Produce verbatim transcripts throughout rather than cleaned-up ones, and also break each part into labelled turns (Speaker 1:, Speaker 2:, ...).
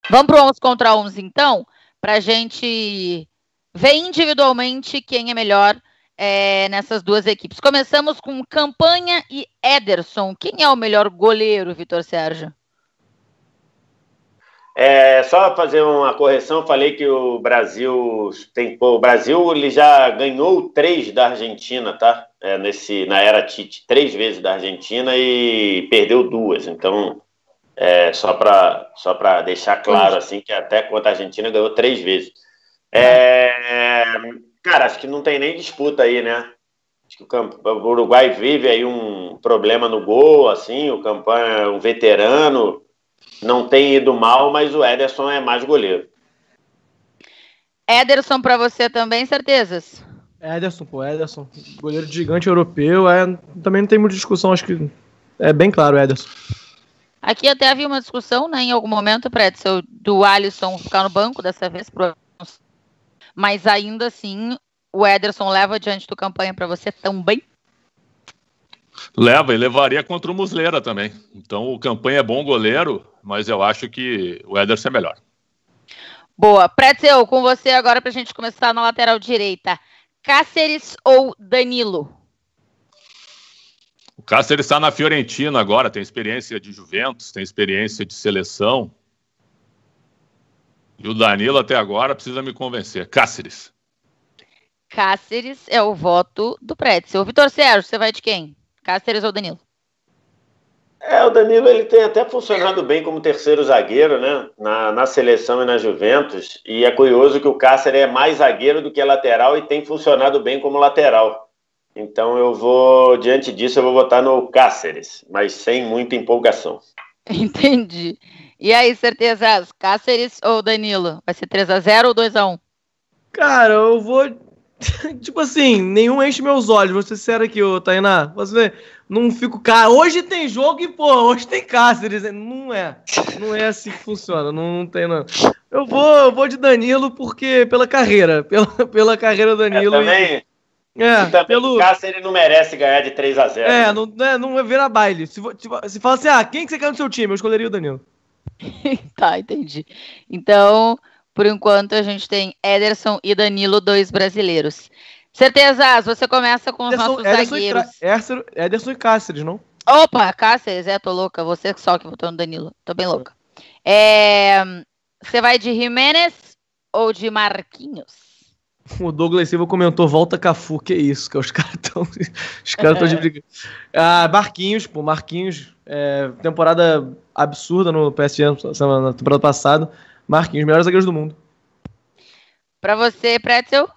Speaker 1: Vamos para o onze contra onze, então, para a gente ver individualmente quem é melhor é, nessas duas equipes. Começamos com Campanha e Ederson. Quem é o melhor goleiro, Vitor Sérgio?
Speaker 2: É, só fazer uma correção, falei que o Brasil tem, pô, o Brasil ele já ganhou três da Argentina, tá? É, nesse, na era Tite, três vezes da Argentina e perdeu duas. Então, é, só para só para deixar claro assim que até contra a Argentina ganhou três vezes. É, cara, acho que não tem nem disputa aí, né? Acho que o, Camp... o Uruguai vive aí um problema no gol, assim, o Campanha é um veterano. Não tem ido mal, mas o Ederson é mais goleiro.
Speaker 1: Ederson para você também, certezas?
Speaker 3: Ederson, pô, Ederson. Goleiro gigante europeu. É, também não tem muita discussão, acho que é bem claro, Ederson.
Speaker 1: Aqui até havia uma discussão, né, em algum momento, Pretzel, do Alisson ficar no banco dessa vez, mas ainda assim o Ederson leva adiante do Campanha para você também?
Speaker 4: Leva, e levaria contra o Muslera também. Então o Campanha é bom goleiro, mas eu acho que o Ederson é melhor.
Speaker 1: Boa. Pretzel, com você agora pra gente começar na lateral direita. Cáceres ou Danilo?
Speaker 4: O Cáceres está na Fiorentina agora, tem experiência de Juventus, tem experiência de seleção. E o Danilo até agora precisa me convencer. Cáceres.
Speaker 1: Cáceres é o voto do Pretzel. Vitor Sérgio, você vai de quem? Cáceres ou Danilo?
Speaker 2: É, o Danilo ele tem até funcionado bem como terceiro zagueiro, né? Na, na seleção e na Juventus. E é curioso que o Cáceres é mais zagueiro do que lateral e tem funcionado bem como lateral. Então eu vou, diante disso, eu vou votar no Cáceres, mas sem muita empolgação.
Speaker 1: Entendi. E aí, certezas, Cáceres ou Danilo? Vai ser três a zero ou dois a um?
Speaker 3: Cara, eu vou... tipo assim, nenhum enche meus olhos. Vou ser sincero aqui, ô Tainá. Você vê, não fico... Cara, hoje tem jogo e, pô, hoje tem Cáceres. Não é. Não é assim que funciona. Não, não tem, não. Eu vou, eu vou de Danilo porque... Pela carreira. Pela, pela carreira do Danilo.
Speaker 2: É, também...
Speaker 3: E... É,
Speaker 2: e também
Speaker 3: pelo...
Speaker 2: o Cáceres não merece ganhar de três a zero.
Speaker 3: É,
Speaker 2: né?
Speaker 3: não, não, não é virar baile. Se, se, se fala assim, ah, quem que você quer no seu time? Eu escolheria o Danilo.
Speaker 1: Tá, entendi. Então, por enquanto, a gente tem Ederson e Danilo, dois brasileiros. Certezas, você começa com os
Speaker 3: Ederson,
Speaker 1: nossos
Speaker 3: Ederson
Speaker 1: zagueiros.
Speaker 3: E Ederson, Ederson e Cáceres, não?
Speaker 1: Opa, Cáceres, é, tô louca. Você só que votou no Danilo. Tô bem louca. É, você vai de Jimenez ou de Marquinhos?
Speaker 3: O Douglas Silva comentou, volta Cafu, que isso, que os caras estão os caras estão de briga. Ah, Marquinhos, pô, Marquinhos, é, temporada absurda no P S G na temporada passada. Marquinhos, melhores zagueiros do mundo.
Speaker 1: Pra você, Pretzel?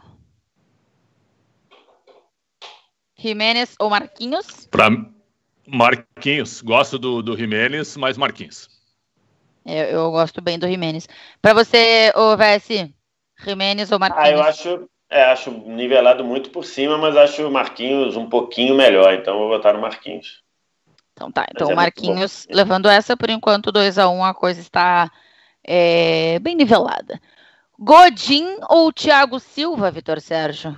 Speaker 1: Jimenez ou Marquinhos?
Speaker 4: Pra Marquinhos, gosto do, do Jimenez, mas Marquinhos.
Speaker 1: Eu, eu gosto bem do Jimenez. Pra você, ô V S, Jimenez ou Marquinhos?
Speaker 2: Ah, eu acho, é, acho nivelado muito por cima, mas acho o Marquinhos um pouquinho melhor, então eu vou votar no Marquinhos.
Speaker 1: Então tá, então
Speaker 2: Mas
Speaker 1: o
Speaker 2: é
Speaker 1: Marquinhos levando essa, por enquanto dois a um, a coisa está é, bem nivelada. Godin ou Thiago Silva, Vitor Sérgio?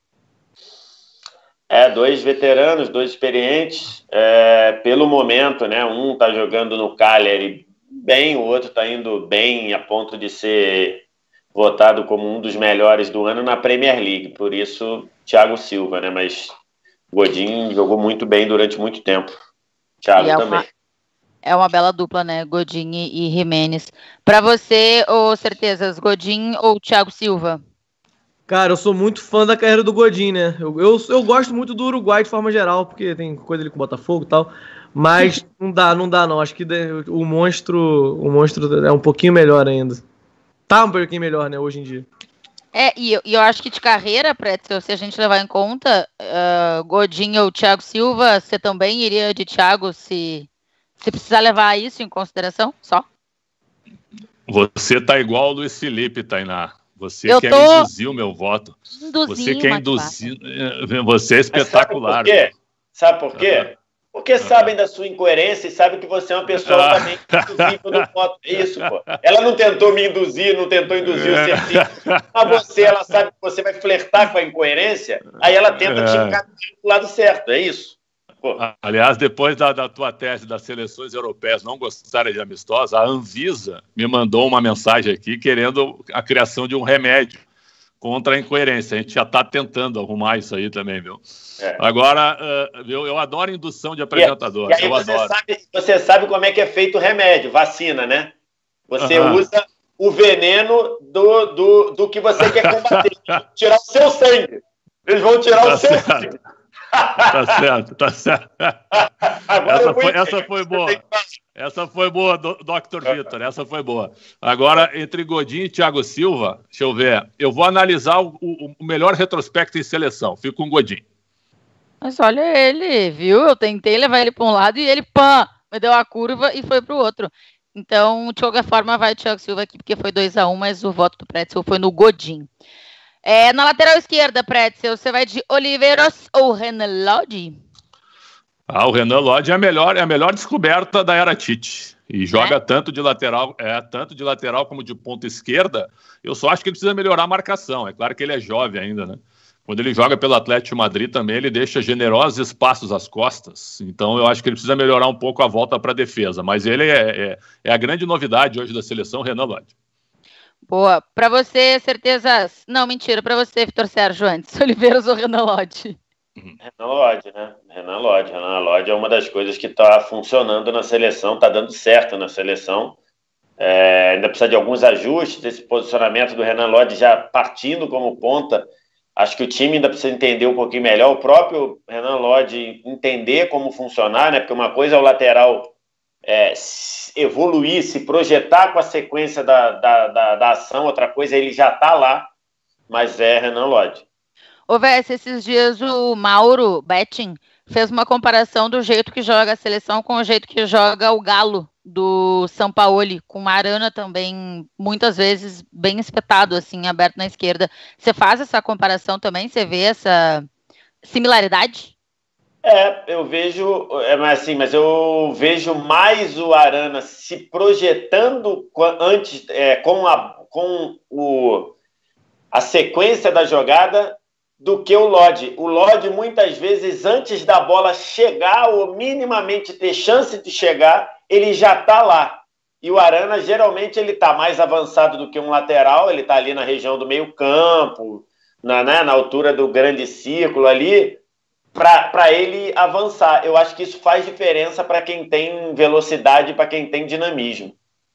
Speaker 2: É, dois veteranos, dois experientes, é, pelo momento, né? Um tá jogando no Cagliari bem, o outro tá indo bem a ponto de ser votado como um dos melhores do ano na Premier League, por isso Thiago Silva, né? Mas Godin jogou muito bem durante muito tempo. Thiago
Speaker 1: é
Speaker 2: também.
Speaker 1: Uma, é uma bela dupla, né? Godin e, e Jimenez. Para você, ou certezas, Godin ou Thiago Silva?
Speaker 3: Cara, eu sou muito fã da carreira do Godin, né? Eu, eu, eu gosto muito do Uruguai de forma geral, porque tem coisa ali com o Botafogo e tal. Mas não dá, não dá não. Acho que o monstro, o monstro é um pouquinho melhor ainda. Tá um pouquinho melhor, né, hoje em dia.
Speaker 1: É, e eu, e eu acho que de carreira, Pretzel, se a gente levar em conta, uh, Godin ou Thiago Silva, você também iria de Thiago se, se precisar levar isso em consideração? Só?
Speaker 4: Você tá igual o Luiz Felipe, Tainá. Você
Speaker 1: eu
Speaker 4: quer
Speaker 1: tô...
Speaker 4: induzir o meu voto. Você quer induzir... Você é espetacular.
Speaker 2: Sabe por quê? Sabe por quê? Porque sabem da sua incoerência e sabem que você é uma pessoa também induzível no voto. Isso, pô. Ela não tentou me induzir, não tentou induzir o Serginho. Mas você, ela sabe que você vai flertar com a incoerência, aí ela tenta te encaminhar pro lado certo, é isso. Pô.
Speaker 4: Aliás, depois da, da tua tese das seleções europeias não gostarem de amistosa, a Anvisa me mandou uma mensagem aqui querendo a criação de um remédio contra a incoerência. A gente já está tentando arrumar isso aí também, viu? É. Agora, uh, eu, eu adoro indução de apresentador.
Speaker 2: E, e aí
Speaker 4: eu
Speaker 2: você,
Speaker 4: adoro.
Speaker 2: Sabe, você sabe como é que é feito o remédio, vacina, né? Você uh-huh. usa o veneno do, do, do que você quer combater. Tirar o seu sangue. Eles vão tirar tá o seu
Speaker 4: certo.
Speaker 2: sangue.
Speaker 4: Tá certo, tá certo. Essa foi, essa foi boa. Essa foi boa, doutor Vitor. Essa foi boa. Agora, entre Godinho e Thiago Silva, deixa eu ver. Eu vou analisar o, o, o melhor retrospecto em seleção. Fico com o Godinho.
Speaker 1: Mas olha ele, viu? Eu tentei levar ele para um lado e ele, pã, me deu a curva e foi para o outro. Então, de qualquer forma, vai o Thiago Silva aqui, porque foi dois a um, mas o voto do Pretzel foi no Godinho. É, na lateral esquerda, Pretzel, você vai de Oliveiros ou Renan Lodge?
Speaker 4: Ah, o Renan Lodge é a melhor, é a melhor descoberta da era Tite. E joga é? tanto de lateral, é, tanto de lateral como de ponta esquerda. Eu só acho que ele precisa melhorar a marcação. É claro que ele é jovem ainda, né? Quando ele joga pelo Atlético de Madrid também, ele deixa generosos espaços às costas. Então eu acho que ele precisa melhorar um pouco a volta para a defesa. Mas ele é, é, é a grande novidade hoje da seleção, Renan Lodge.
Speaker 1: Boa. Para você, certezas... Não, mentira. Para você, Vitor Sérgio, antes. Oliveiros ou Renan Lodge?
Speaker 2: Renan Lodge, né? Renan Lodge. Renan Lodge é uma das coisas que está funcionando na seleção, está dando certo na seleção. É, ainda precisa de alguns ajustes. Esse posicionamento do Renan Lodge já partindo como ponta. Acho que o time ainda precisa entender um pouquinho melhor. O próprio Renan Lodge entender como funcionar, né? Porque uma coisa é o lateral é, evoluir, se projetar com a sequência da, da, da, da ação, outra coisa é ele já tá lá, mas é Renan Lodge.
Speaker 1: Ô, Vess, esses dias o Mauro Betting fez uma comparação do jeito que joga a seleção com o jeito que joga o Galo do Sampaoli, com o Arana também, muitas vezes, bem espetado, assim, aberto na esquerda. Você faz essa comparação também? Você vê essa similaridade?
Speaker 2: É, eu vejo, é, mas assim, mas eu vejo mais o Arana se projetando antes, é, com, a, com o, a sequência da jogada do que o Lodge. O Lodge, muitas vezes, antes da bola chegar ou minimamente ter chance de chegar, ele já está lá. E o Arana, geralmente, ele está mais avançado do que um lateral, ele está ali na região do meio campo, na, né, na altura do grande círculo ali, para ele avançar. Eu acho que isso faz diferença para quem tem velocidade, para quem tem dinamismo.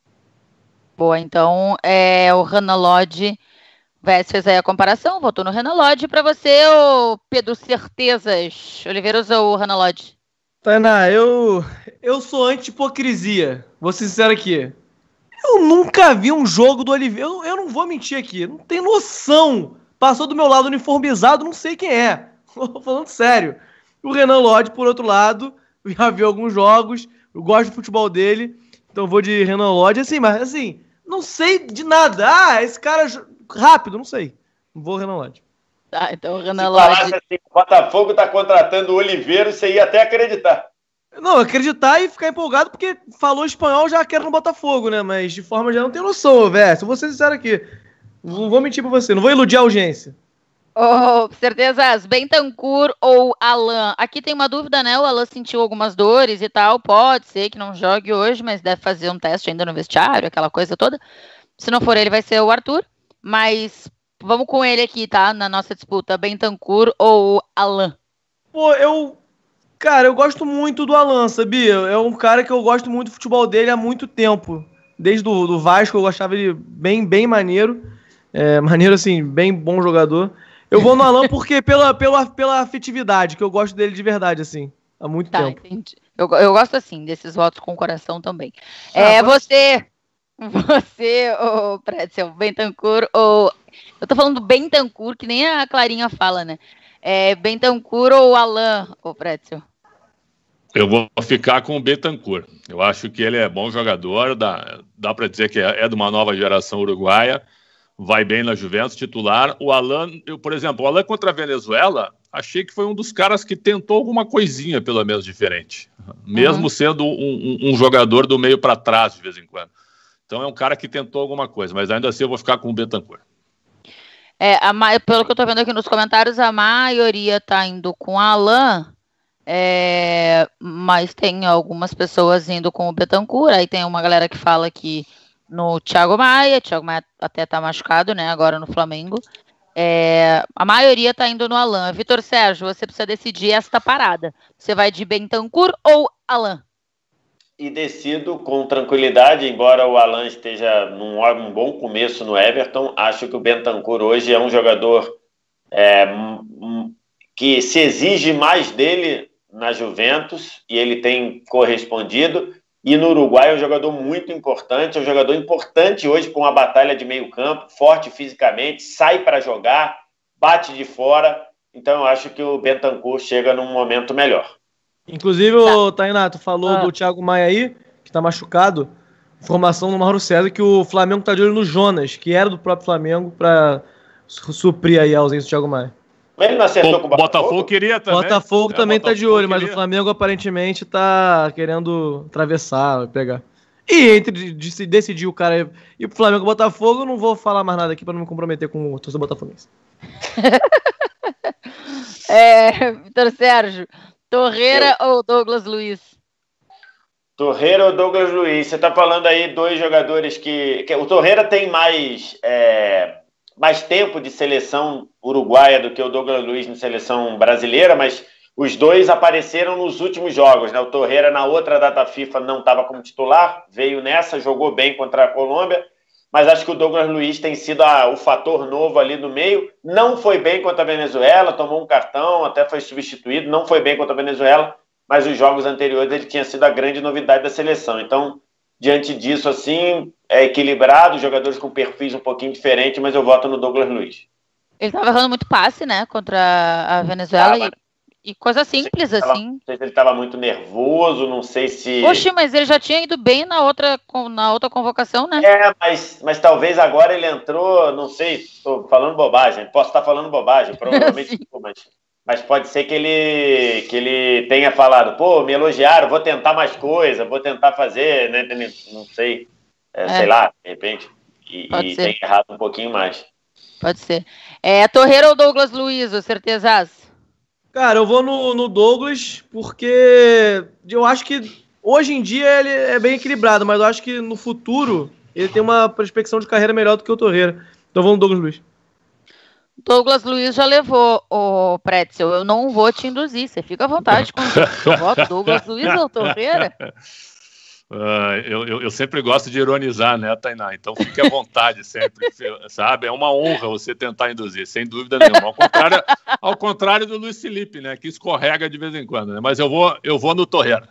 Speaker 1: Boa, então, é, o Renan Lodge, Vess fez aí a comparação, votou no Renan Lodge. Para você, ô Pedro, certezas, Oliveiros ou Renan Lodge?
Speaker 3: Tainá, eu, eu sou anti-hipocrisia. Vou ser sincero aqui. Eu nunca vi um jogo do Oliveira. Eu, eu não vou mentir aqui. Não tenho noção. Passou do meu lado uniformizado, não sei quem é. Tô falando sério. O Renan Lodge, por outro lado, já vi alguns jogos. Eu gosto do futebol dele. Então eu vou de Renan Lodge. Assim, mas assim, não sei de nada. Ah, esse cara rápido, não sei. Não vou Renan Lodge.
Speaker 1: Tá, então o Renan
Speaker 2: Se
Speaker 1: Lodge...
Speaker 2: falasse assim, o Botafogo tá contratando o Oliveira, você ia até acreditar.
Speaker 3: Não, acreditar e ficar empolgado porque falou espanhol, já quero no Botafogo, né? Mas de forma já não tenho noção, velho. Se eu vou ser sincero aqui, não vou mentir pra você, não vou iludir a audiência.
Speaker 1: Oh, certezas, Bentancur ou Alan? Aqui tem uma dúvida, né? O Alan sentiu algumas dores e tal. Pode ser que não jogue hoje, mas deve fazer um teste ainda no vestiário, aquela coisa toda. Se não for ele, vai ser o Arthur. Mas vamos com ele aqui, tá? Na nossa disputa, Bentancur ou Alan?
Speaker 3: Pô, eu... Cara, eu gosto muito do Alan, sabia? É um cara que eu gosto muito do futebol dele há muito tempo. Desde do, do Vasco, eu achava ele bem, bem maneiro. É, maneiro, assim, bem bom jogador. Eu vou no Alan porque pela, pela, pela afetividade, que eu gosto dele de verdade, assim, há muito
Speaker 1: tá,
Speaker 3: tempo.
Speaker 1: Entendi. Eu, eu gosto, assim, desses votos com o coração também.
Speaker 3: Ah,
Speaker 1: é,
Speaker 3: pode...
Speaker 1: você, você, ô, Pretzel, Bentancur, ou... Eu tô falando Bentancur, que nem a Clarinha fala, né? É, Bentancur ou Alan, ô, Pretzel?
Speaker 4: Eu vou ficar com o Bentancur. Eu acho que ele é bom jogador, dá, dá para dizer que é, é de uma nova geração uruguaia, vai bem na Juventus, titular. O Alan, eu, por exemplo, o Alan contra a Venezuela, achei que foi um dos caras que tentou alguma coisinha, pelo menos, diferente. Mesmo uhum. sendo um, um, um jogador do meio para trás, de vez em quando. Então é um cara que tentou alguma coisa, mas ainda assim eu vou ficar com o Bentancur.
Speaker 1: É, a, pelo que eu tô vendo aqui nos comentários, a maioria tá indo com o Alan. É, mas tem algumas pessoas indo com o Bentancur, aí tem uma galera que fala que no Thiago Maia, Thiago Maia até tá machucado, né, agora no Flamengo. É, a maioria tá indo no Alan. Vitor Sérgio, você precisa decidir esta parada. Você vai de Bentancur ou Alan?
Speaker 2: E decido com tranquilidade, embora o Alan esteja num um bom começo no Everton, acho que o Bentancur hoje é um jogador é, que se exige mais dele na Juventus, e ele tem correspondido, e no Uruguai é um jogador muito importante, é um jogador importante hoje para uma batalha de meio campo, forte fisicamente, sai para jogar, bate de fora, então eu acho que o Bentancur chega num momento melhor.
Speaker 3: Inclusive, tá. o Tainá, tu falou
Speaker 1: ah.
Speaker 3: do Thiago Maia aí, que tá machucado. Informação do Mauro César que o Flamengo tá de olho no Jonas, que era do próprio Flamengo, pra suprir aí a ausência do Thiago Maia.
Speaker 2: Ele não acertou
Speaker 4: Pô,
Speaker 2: com o Botafogo?
Speaker 4: Botafogo queria também.
Speaker 3: Botafogo
Speaker 4: é,
Speaker 3: também
Speaker 4: Botafogo
Speaker 3: tá de olho,
Speaker 4: queria.
Speaker 3: mas o Flamengo aparentemente tá querendo atravessar, pegar. E entre de se decidir o cara ir pro Flamengo e Botafogo, eu não vou falar mais nada aqui pra não me comprometer com o torcedor botafoguense.
Speaker 1: é, Vitor Sérgio, Torreira eu. ou Douglas Luiz?
Speaker 2: Torreira ou Douglas Luiz? Você tá falando aí dois jogadores que... que o Torreira tem mais... É... mais tempo de seleção uruguaia do que o Douglas Luiz na seleção brasileira, mas os dois apareceram nos últimos jogos, né? O Torreira na outra data FIFA não estava como titular, veio nessa, jogou bem contra a Colômbia, mas acho que o Douglas Luiz tem sido a, o fator novo ali no meio, não foi bem contra a Venezuela, tomou um cartão, até foi substituído, não foi bem contra a Venezuela, mas os jogos anteriores ele tinha sido a grande novidade da seleção, então diante disso, assim, é equilibrado, jogadores com perfis um pouquinho diferentes, mas eu voto no Douglas Luiz.
Speaker 1: Ele estava errando muito passe, né, contra a Venezuela, ah, e, e coisa simples,
Speaker 2: não
Speaker 1: assim.
Speaker 2: Não sei se ele estava muito nervoso, não sei se...
Speaker 1: Oxe, mas ele já tinha ido bem na outra, na outra convocação, né?
Speaker 2: É, mas, mas talvez agora ele entrou, não sei, estou falando bobagem, posso estar falando bobagem, provavelmente, mas... Mas pode ser que ele, que ele tenha falado, pô, me elogiaram, vou tentar mais coisa, vou tentar fazer, né? Não sei, é, é. sei lá, de repente, e, e tem errado um pouquinho mais.
Speaker 1: Pode ser. É, Torreira ou Douglas Luiz, certezas?
Speaker 3: Cara, eu vou no, no Douglas, porque eu acho que hoje em dia ele é bem equilibrado, mas eu acho que no futuro ele tem uma prospecção de carreira melhor do que o Torreira. Então eu vou no Douglas Luiz.
Speaker 1: Douglas Luiz já levou o Pretzel. Eu não vou te induzir. Você fica à vontade com o voto. Douglas Luiz ou Torreira?
Speaker 4: Uh, eu, eu, eu sempre gosto de ironizar, né, Tainá? Então fique à vontade sempre, sabe? É uma honra você tentar induzir, sem dúvida nenhuma. Ao contrário, ao contrário do Luiz Felipe, né, que escorrega de vez em quando, né? Mas eu vou, eu vou no Torreira.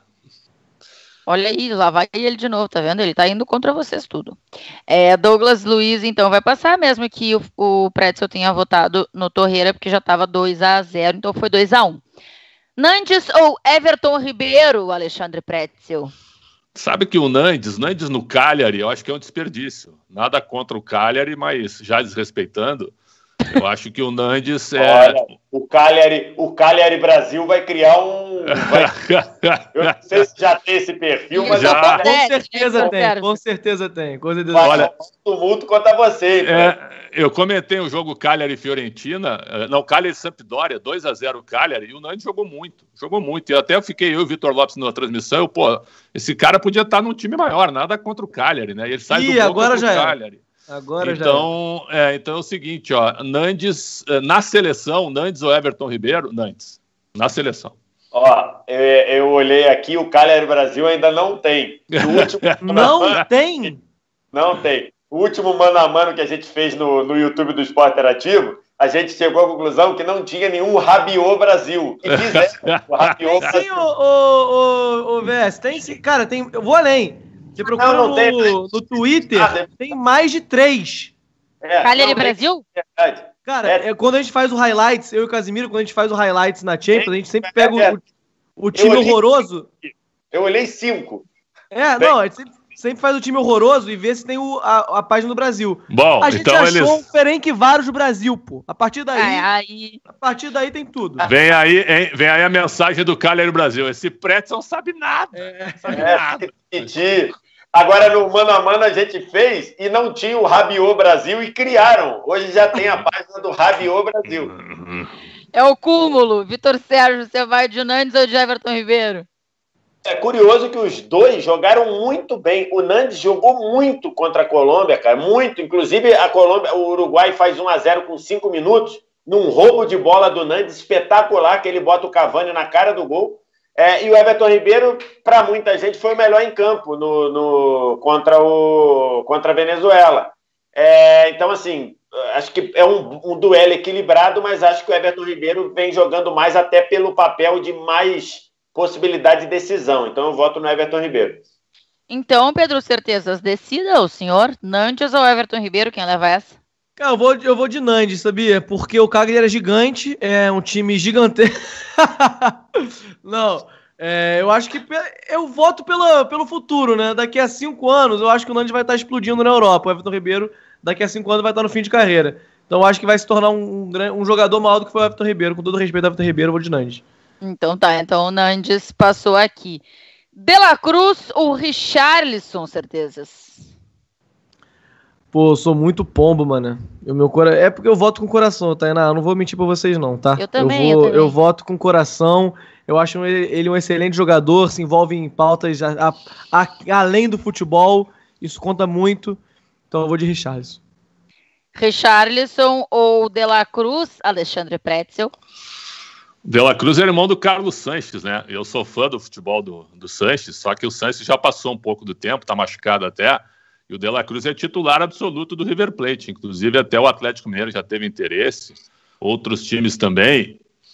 Speaker 1: Olha aí, lá vai ele de novo, tá vendo? Ele tá indo contra vocês tudo. É, Douglas Luiz, então, vai passar, mesmo que o, o Pretzel tenha votado no Torreira, porque já estava dois a zero, então foi dois a um. Nandes ou Everton Ribeiro, Alexandre Pretzel?
Speaker 4: Sabe que o Nandes, Nandes no Cagliari, eu acho que é um desperdício. Nada contra o Cagliari, mas já desrespeitando, eu acho que o Nandes é...
Speaker 2: Olha, o Cagliari, o Cagliari Brasil vai criar um... Vai... Eu não sei se já tem esse perfil, mas...
Speaker 3: Já. Com certeza tem, com certeza tem. Com certeza
Speaker 2: vai,
Speaker 4: olha,
Speaker 2: tumulto contra você.
Speaker 4: É, eu comentei o jogo Cagliari-Fiorentina, não, Cagliari-Sampdoria, dois a zero Cagliari, e o Nandes jogou muito, jogou muito. E até eu fiquei, eu e o Vitor Lopes na transmissão, eu, pô, esse cara podia estar num time maior, nada contra o Cagliari, né? E ele sai
Speaker 3: e
Speaker 4: do gol
Speaker 3: agora
Speaker 4: contra
Speaker 3: já
Speaker 4: o Cagliari.
Speaker 3: Agora
Speaker 4: então,
Speaker 3: já
Speaker 4: é, então é o seguinte, ó, Nandes, na seleção, Nandes ou Everton Ribeiro? Nandes, na seleção.
Speaker 2: Ó, eu, eu olhei aqui, o Cagliari Brasil ainda não tem. O último
Speaker 3: não tem?
Speaker 2: Não tem. O último mano a mano que a gente fez no, no YouTube do Esporte Interativo, a gente chegou à conclusão que não tinha nenhum Rabiot Brasil. E fizeram o Rabiot
Speaker 3: Brasil. Tem sim, o, o, o, o V S, tem sim. Cara, tem, eu vou além. Você procura não, não no, tem, no Twitter, ah, tem mais de três.
Speaker 1: É, Cagliari Brasil?
Speaker 2: É
Speaker 3: Cara, é. É, quando a gente faz o highlights, eu e o Casimiro, quando a gente faz o highlights na Champions, a gente sempre pega o, o time eu horroroso.
Speaker 2: Eu olhei cinco.
Speaker 3: É, tem. Não, a gente sempre, sempre faz o time horroroso e vê se tem o, a, a página do Brasil.
Speaker 4: Bom,
Speaker 3: a gente
Speaker 4: então
Speaker 3: achou
Speaker 4: eles...
Speaker 3: um Ferencváros do Brasil, pô. A partir daí,
Speaker 1: é, aí...
Speaker 3: a partir daí tem tudo.
Speaker 4: Vem aí, hein, vem aí a mensagem do Cagliari Brasil. Esse Pretzel não sabe nada.
Speaker 3: É,
Speaker 4: sabe
Speaker 2: é,
Speaker 4: nada.
Speaker 2: Agora, no Mano a Mano, a gente fez e não tinha o Rabiot Brasil e criaram. Hoje já tem a página do Rabiot Brasil.
Speaker 1: É o cúmulo. Vitor Sérgio, você vai de Nandes ou de Everton Ribeiro?
Speaker 2: É curioso que os dois jogaram muito bem. O Nandes jogou muito contra a Colômbia, cara, muito. Inclusive, a Colômbia, o Uruguai faz um a zero com cinco minutos, num roubo de bola do Nandes espetacular, que ele bota o Cavani na cara do gol. É, e o Everton Ribeiro, para muita gente, foi o melhor em campo no, no, contra, o, contra a Venezuela. É, então, assim, acho que é um, um duelo equilibrado, mas acho que o Everton Ribeiro vem jogando mais até pelo papel de mais possibilidade de decisão. Então eu voto no Everton Ribeiro.
Speaker 1: Então, Pedro, certezas, decida o senhor Nandes ou Everton Ribeiro, quem leva essa?
Speaker 3: Cara, eu vou, eu vou de Nandes, sabia? Porque o Cagliari era gigante, é um time gigantesco. Não, é, eu acho que eu voto pela, pelo futuro, né? Daqui a cinco anos, eu acho que o Nandes vai estar explodindo na Europa. O Everton Ribeiro, daqui a cinco anos, vai estar no fim de carreira. Então eu acho que vai se tornar um, um, um jogador maior do que foi o Everton Ribeiro. Com todo respeito ao Everton Ribeiro, eu vou de Nandes.
Speaker 1: Então tá, então o Nandes passou aqui. De La Cruz ou Richarlison, certezas?
Speaker 3: Pô, eu sou muito pombo, mano. Eu, meu cora... É porque eu voto com coração, Tainá. Eu não vou mentir pra vocês, não, tá?
Speaker 1: Eu também,
Speaker 3: eu, vou,
Speaker 1: eu também.
Speaker 3: Eu voto com coração. Eu acho ele, ele um excelente jogador, se envolve em pautas a, a, a, além do futebol. Isso conta muito. Então eu vou de Richarlison.
Speaker 1: Richarlison ou De La Cruz, Alexandre Pretzel?
Speaker 4: De La Cruz é irmão do Carlos Sanches, né? Eu sou fã do futebol do, do Sanches, só que o Sanches já passou um pouco do tempo, tá machucado até, e o De La Cruz é titular absoluto do River Plate, inclusive até o Atlético Mineiro já teve interesse, outros times também,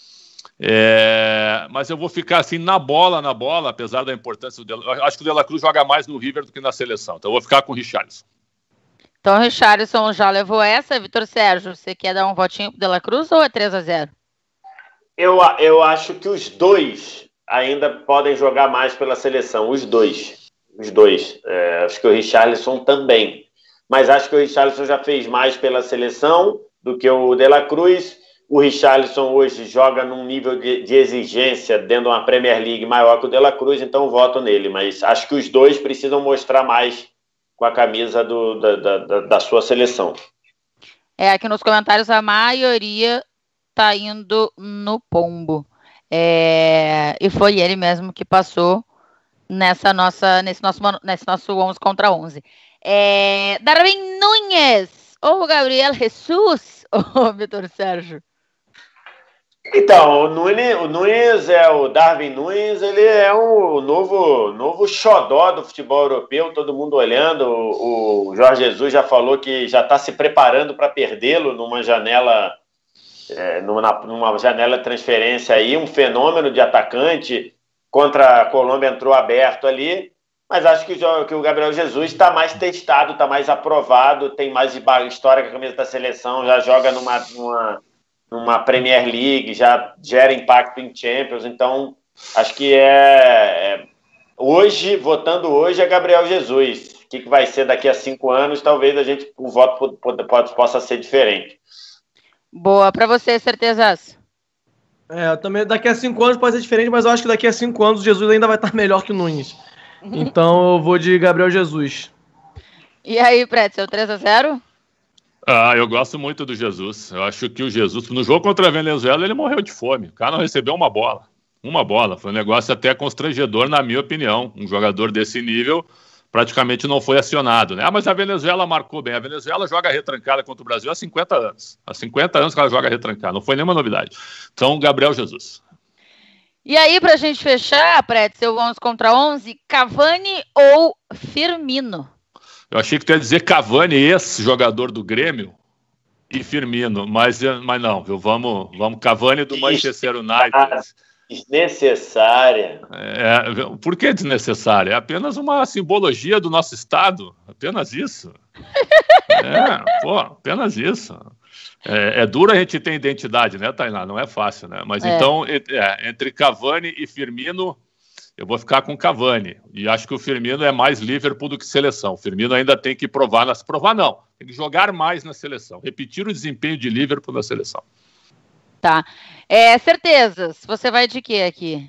Speaker 4: é... mas eu vou ficar assim na bola, na bola, apesar da importância do De La... Eu acho que o De La Cruz joga mais no River do que na seleção, então eu vou ficar com o Richarlison.
Speaker 1: Então o Richarlison já levou essa. Vitor Sérgio, você quer dar um votinho pro De La Cruz ou é três a zero?
Speaker 2: Eu, eu acho que os dois ainda podem jogar mais pela seleção. Os dois. Os dois. É, acho que o Richarlison também. Mas acho que o Richarlison já fez mais pela seleção do que o De La Cruz. O Richarlison hoje joga num nível de, de exigência dentro de uma Premier League maior que o De La Cruz, então voto nele. Mas acho que os dois precisam mostrar mais com a camisa do, da, da, da sua seleção.
Speaker 1: É, aqui nos comentários a maioria tá indo no pombo. É, e foi ele mesmo que passou nessa nossa, nesse, nosso, nesse nosso onze contra onze. É, Darwin Núñez ou Gabriel Jesus ou Vitor Sérgio?
Speaker 2: Então, o Núñez, o Núñez é o Darwin Núñez, ele é um novo, novo xodó do futebol europeu, todo mundo olhando. O, o Jorge Jesus já falou que já está se preparando para perdê-lo numa janela É, numa, numa janela de transferência aí, um fenômeno de atacante. Contra a Colômbia entrou aberto ali, mas acho que o, que o Gabriel Jesus está mais testado, está mais aprovado, tem mais história com a camisa da seleção, já joga numa, numa, numa Premier League, já gera impacto em Champions, então acho que é, é hoje, votando hoje, é Gabriel Jesus. O que, que vai ser daqui a cinco anos, talvez a gente, o voto pode, pode, possa ser diferente.
Speaker 1: Boa, para você, certezas?
Speaker 3: É, também daqui a cinco anos pode ser diferente, mas eu acho que daqui a cinco anos o Jesus ainda vai estar melhor que o Núñez. Então eu vou de Gabriel Jesus.
Speaker 1: E aí, Pretzel, três a zero?
Speaker 4: Ah, eu gosto muito do Jesus. Eu acho que o Jesus, no jogo contra a Venezuela, ele morreu de fome. O cara não recebeu uma bola. Uma bola. Foi um negócio até constrangedor, na minha opinião. Um jogador desse nível praticamente não foi acionado, né? Ah, mas a Venezuela marcou bem. A Venezuela joga retrancada contra o Brasil há cinquenta anos. Há cinquenta anos que ela joga retrancada. Não foi nenhuma novidade. Então, Gabriel Jesus.
Speaker 1: E aí, pra gente fechar, Pretzel, onze contra onze, Cavani ou Firmino?
Speaker 4: Eu achei que tu ia dizer Cavani, ex-jogador do Grêmio, e Firmino, mas, mas não, viu? Vamos, vamos Cavani do Manchester United.
Speaker 2: Desnecessária.
Speaker 4: É, por que desnecessária? É apenas uma simbologia do nosso Estado, apenas isso. É, pô, apenas isso. É, é duro a gente ter identidade, né, Tainá? Não é fácil, né? Mas é. Então, é, entre Cavani e Firmino, eu vou ficar com Cavani. E acho que o Firmino é mais Liverpool do que seleção. O Firmino ainda tem que provar, nas, provar não, tem que jogar mais na seleção, repetir o desempenho de Liverpool na seleção.
Speaker 1: Tá. É, certezas. Você vai de quê aqui?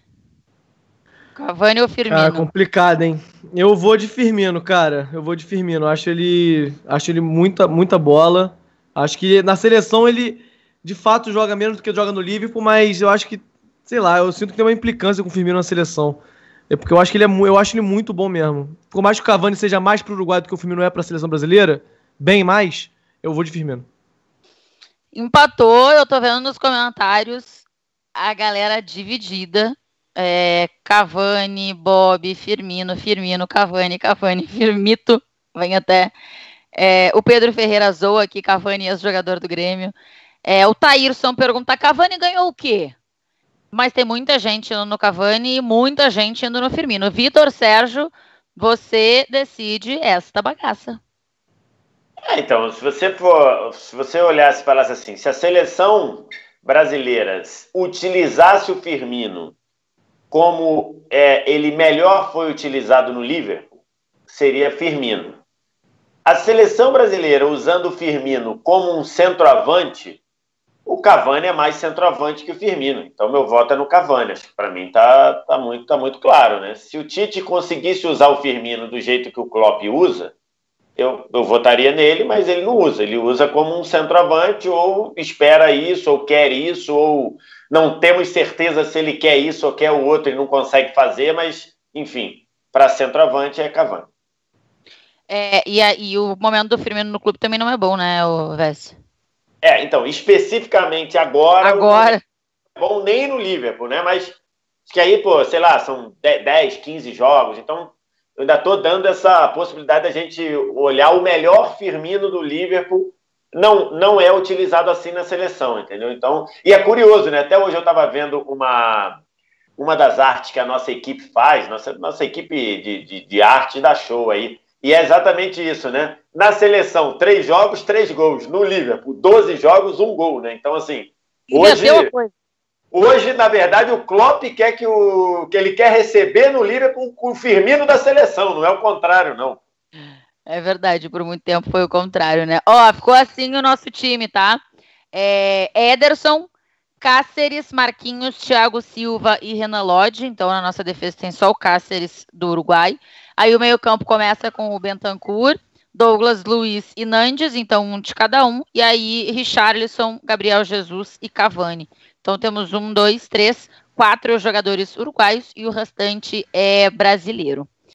Speaker 1: Cavani ou Firmino?
Speaker 3: Ah, complicado, hein? Eu vou de Firmino, cara. Eu vou de Firmino. Acho ele, acho ele muita, muita bola. Acho que na seleção ele de fato joga menos do que joga no Liverpool, mas eu acho que, sei lá, eu sinto que tem uma implicância com o Firmino na seleção. É porque eu acho que ele é, eu acho ele muito bom mesmo. Por mais que o Cavani seja mais pro Uruguai do que o Firmino é pra seleção brasileira, bem mais, eu vou de Firmino.
Speaker 1: Empatou, eu tô vendo nos comentários a galera dividida. É, Cavani, Bob, Firmino, Firmino, Cavani, Cavani, Firmito, vem até. É, o Pedro Ferreira zoa aqui, Cavani, ex-jogador do Grêmio. É, o Taírson pergunta, Cavani ganhou o quê? Mas tem muita gente indo no Cavani e muita gente indo no Firmino. Vitor Sérgio, você decide esta bagaça.
Speaker 2: É, então, se você for, se você olhasse e falasse assim, se a seleção brasileira utilizasse o Firmino como é, ele melhor foi utilizado no Liverpool, seria Firmino. A seleção brasileira usando o Firmino como um centroavante, o Cavani é mais centroavante que o Firmino. Então, meu voto é no Cavani. Acho que para mim tá, tá, muito, tá muito claro, né? Se o Tite conseguisse usar o Firmino do jeito que o Klopp usa, eu, eu votaria nele, mas ele não usa. Ele usa como um centroavante, ou espera isso, ou quer isso, ou não temos certeza se ele quer isso ou quer o outro, ele não consegue fazer, mas, enfim, para centroavante é Cavani.
Speaker 1: É, e, a, e o momento do Firmino no clube também não é bom, né, o Vess?
Speaker 2: É, então, especificamente agora,
Speaker 1: agora...
Speaker 2: não é bom nem no Liverpool, né? Mas que aí, pô, sei lá, são dez, quinze jogos, então eu ainda tô dando essa possibilidade da gente olhar o melhor Firmino do Liverpool, não, não é utilizado assim na seleção, entendeu? Então, e é curioso, né? Até hoje eu tava vendo uma, uma das artes que a nossa equipe faz, nossa, nossa equipe de, de, de arte dá show aí, e é exatamente isso, né? Na seleção, três jogos, três gols. No Liverpool, doze jogos, um gol, né? Então, assim, hoje, hoje na verdade, o Klopp quer que, o, que ele quer receber no Liverpool o Firmino da seleção, não é o contrário, não.
Speaker 1: É verdade, por muito tempo foi o contrário, né? Ó, ficou assim o nosso time, tá? É, Ederson, Cáceres, Marquinhos, Thiago Silva e Renan Lodge. Então, na nossa defesa tem só o Cáceres do Uruguai. Aí o meio-campo começa com o Bentancur, Douglas, Luiz e Nandes, então um de cada um. E aí Richarlison, Gabriel Jesus e Cavani. Então temos um, dois, três, quatro jogadores uruguaios e o restante é brasileiro.